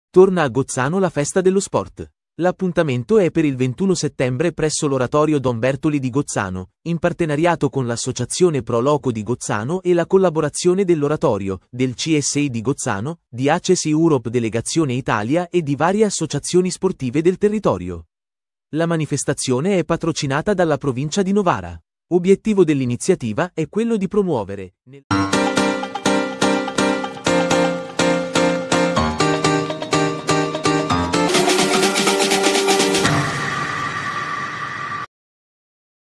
Torna a Gozzano la festa dello sport. L'appuntamento è per il 21 settembre presso l'Oratorio Don Bertoli di Gozzano, in partenariato con l'Associazione Pro Loco di Gozzano e la collaborazione dell'Oratorio, del CSI di Gozzano, di ACES Europe Delegazione Italia e di varie associazioni sportive del territorio. La manifestazione è patrocinata dalla provincia di Novara. Obiettivo dell'iniziativa è quello di promuovere